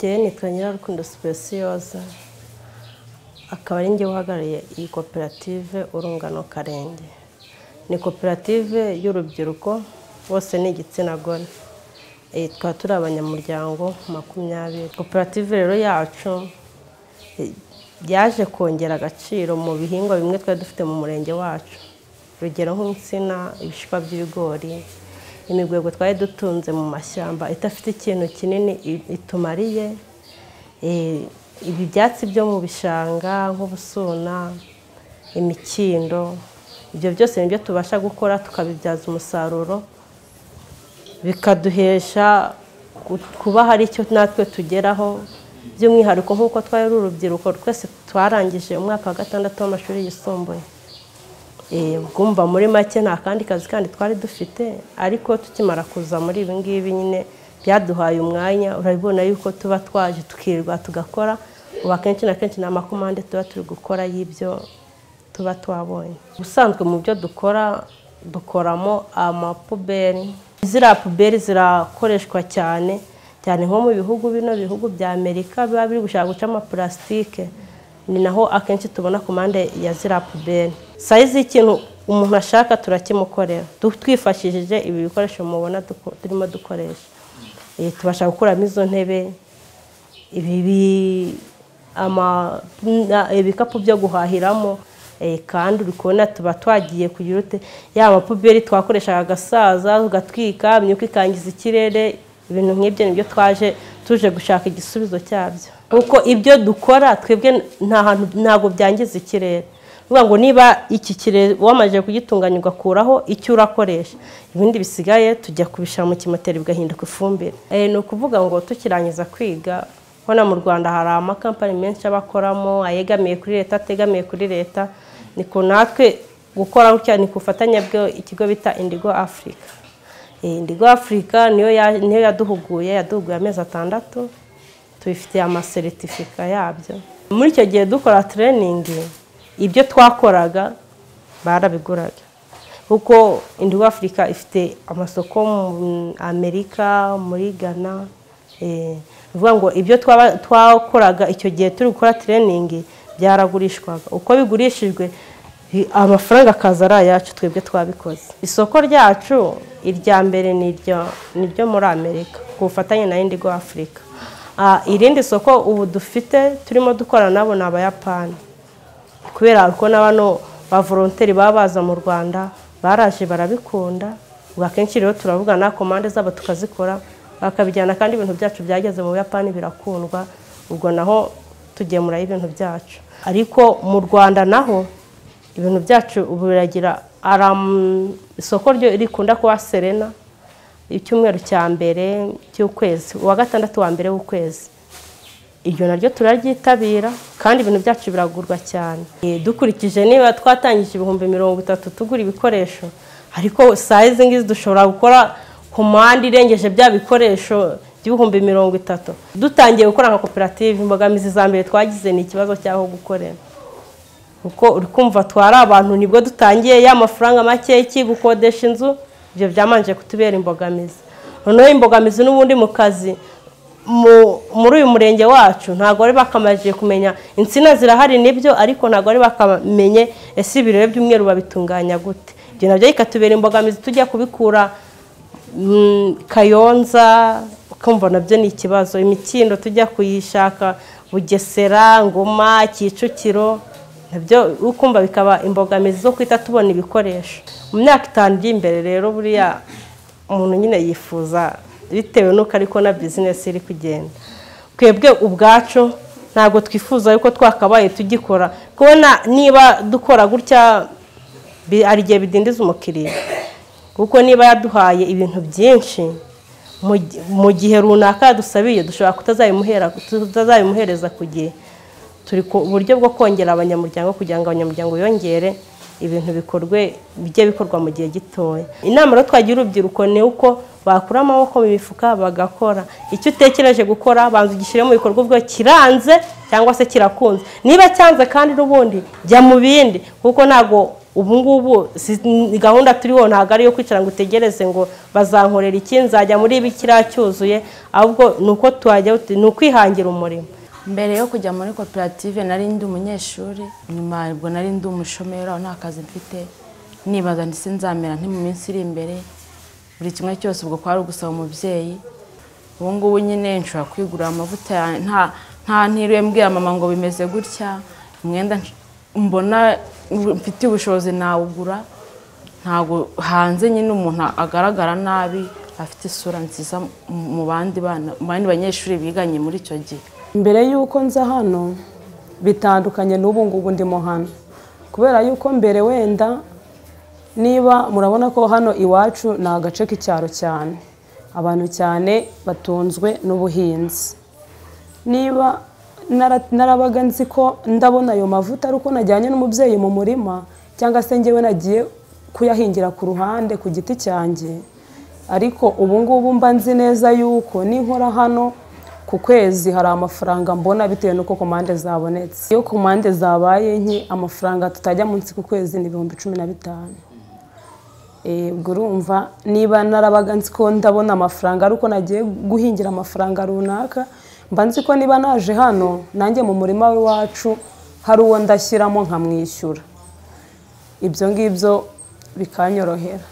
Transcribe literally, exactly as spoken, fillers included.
Jye nitwa Nyirarukundo Speciosa, akaba ari njye uhagarariye iyi koperative Urungano Karenge. Ni koperative y'urubyiruko bose ni igitsina gore. E, tukaba turi abanyamuryango makumyabiri. Koperative rero yacu yaje kongera agaciro mu bihingwa bimwe twari dufite mu murenge wacu. Urugero nk'insina, ibishishwa by'ibigori, imigwegwe twari dutunze mu mashyamba itafite ikintu kinini itumariye. Ibi byatsi byo mu bishanga nk'ubusuna, imikindo, ibyo byose nibyo tubasha gukora tukabibyaza umusaruro, bikaduhesha kuba hari icyo natwe tugeraho. By'umwihariko nk'uko twari urubyiruko twese twarangije umwaka wa gatandatu w'amashuri yisumbuye. Bwumva muri make nta kandi kazi kandi twari dufite, ariko tukimara kuza muri ibi ngibi nyine byaduhaye umwanya. Urabibona yuko tuba twaje tukirirwa tugakora, ubu akenshi na kenshi ni amakomande tuba turi gukora y'ibyo tuba twabonye. Ubusanzwe mu byo dukora dukoramo amapuberi. Ziriya puberi zirakoreshwa cyane cyane nko mu bihugu bino bihugu bya Amerika biba biri gushaka guca amaplastike, ni naho akenshi tubona komande ya ziriya puberi. Size y'ikintu umuntu ashaka turakimukorera twifashishije ibi bikoresho mubona turimo dukoresha. Tubasha gukuramo izo ntebe, ibi ama ibikapu byo guhahiramo, kandi uri kubona tuba twagiye kugira ute ya mapuberi twakoreshaga agasaza ugatwika imyuka ikangiza ikirere. Ibintu nk'ibyo nibyo twaje tuje gushaka igisubizo cyabyo, kuko ibyo dukora twebwe nta hantu ntago byangiza ikirere. Uvuga ngo niba iki kirere wamaje kugitunganya ugakuraho icyo urakoresha, ibindi bisigaye tujya kubishira mu kimoteri bigahinduka ifumbire. Eh no kuvuga ngo tukirangiza kwiga, hona mu Rwanda hari amakampani menshi abakoramo, ayegamiye kuri leta, ategamiye kuri leta. Niko natwe gukora gutya ni kufatanya byo ikigo bita Indigo Africa. Indigo Africa niyo niyo yaduhuguye yaduhuguye amezi atandatu, tubifitiye ama certificate yabyo. Muri icyo gihe dukora training, ibyo twakoraga barabiguraga, kuko Indigo Africa ifite amasoko mu Amerika, muri Ghana. Eh uvuga ngo ibyo twakoraga icyo gihe turi gukora training byaragurishwaga. Uko bigurishijwe amafaranga akaza yacu twebwe twabikoze. Isoko ryacu irya mbere niryo niryo muri Amerika kufatanya na Indigo Africa. Ah irindi soko ubu dufite turimo dukora nabo na Abayapani, kubera ko nabano ba volontaire babaza mu Rwanda baraje barabikunda. Ubakenshi rero turavuga na komande zabo tukazikora bakabijyana, kandi ibintu byacu byageze mu Buyapani birakundwa. Ubwo naho tugemura ibintu byacu, ariko mu Rwanda naho ibintu byacu ubu biragira aram isoko ryo rikunda kuba Serena icyumweru cya mbere cy'ukwezi, wa gatandatu wa mbere w'ukwezi. Iryo naryo turaryitabira kandi ibintu byacu biragurwa cyane. Dukurikije niba twatangije ibihumbi mirongo itatu tugura ibikoresho, ariko size ngizi dushobora gukora komande irengeje bya bikoresho by'ibihumbi mirongo itatu. Dutangiye gukora nka koperative, imbogamizi za mbere twagize ni ikibazo cyaho gukorera, kuko uri kumva twari abantu nibwo dutangiye ya mafaranga make iki gukodesha inzu. Ibyo byamanje kutubera imbogamizi. Noneho imbogamizi n'ubundi mu kazi muri uyu murenge wacu ntago ari bakamaje kumenya insina zirahari nibyo, ariko ntago ari bakamenye ese ibirere by'umweru babitunganya gute. Ibyo nabyo ikatubera imbogamizi tujya kubikura Kayonza, ukumva nabyo ni ikibazo. Imikindo tujya kuyishaka Bugesera, Ngoma, Kicukiro, nabyo ukumva bikaba imbogamizi zo kwita tubona ibikoresho. Mu myaka itanu iri imbere rero buriya umuntu nyine yifuza bitewe nuko ariko na business iri kugenda. Twebwe ubwacu ntago twifuza yuko twakabaye tugikora, kubona niba dukora gutya ari gihe bidindiza umukiriya, kuko niba yaduhaye ibintu byinshi mu gihe runaka dusabiye dushobora kutazayimuhera kutazayimuhereza ku gihe. Turi ku buryo bwo kongera abanyamuryango kugira ngo abanyamuryango yongere ibintu bikorwe bijye bikorwa mu gihe gitoya. Inama rero twagira urubyiruko ni uko bakura amaboko mu mifuka bagakora. Icyo utekereje gukora banza ugishire mu bikorwa ubwo kiranze cyangwa se kirakunze. Niba cyanze kandi n'ubundi jya mu bindi, kuko nago ubu ngubu gahunda turiho ntabwo ari yo kwicara ngo utegereze ngo bazankorera iki, nzajya muri ibi kiriya cyuzuye, ahubwo ni uko tuhajya ni ukwihangira umurimo. Mbere yo kujya muri koperative nari ndi umunyeshuri, nyuma ubwo nari ndi umushomeri, nta kazi mfite, nibaza ndetse nzamera nti mu minsi iri imbere, buri kimwe cyose ubwo kwari ugusaba umubyeyi. Ubu ngubu nyine nshobora kwigurira amavuta, nta nta ntiriwe mbwira mama ngo bimeze gutya, umwenda mbona mfite ubushobozi nawugura, ntago hanze nyine umuntu agaragara nabi, afite isura nziza mu bandi bana, mu bandi banyeshuri biganye muri icyo gihe. Mbere yuko nza hano bitandukanye n'ubu ngubu ndimo hano, kubera yuko mbere wenda niba murabona ko hano iwacu ni agace k'icyaro cyane, abantu cyane batunzwe n'ubuhinzi. Niba narabaga nzi ko ndabona ayo mavuta ari uko najyanye n'umubyeyi mu murima, cyangwa se njyewe nagiye kuyahingira ku ruhande ku giti cyanjye, ariko ubu ngubu mba nzi neza yuko ninkora hano ku kwezi hari amafaranga mbona bitewe n'uko komande zabonetse. Iyo komande zabaye nke, amafaranga tutajya munsi ku kwezi ni ibihumbi cumi na bitanu. Ubwo urumva niba narabaga nzi ko ndabona amafaranga ari uko nagiye guhingira amafaranga runaka, mba nzi ko niba naje hano nanjye mu murima w'iwacu hari uwo ndashyiramo nkamwishyura, ibyo ngibyo bikanyorohera.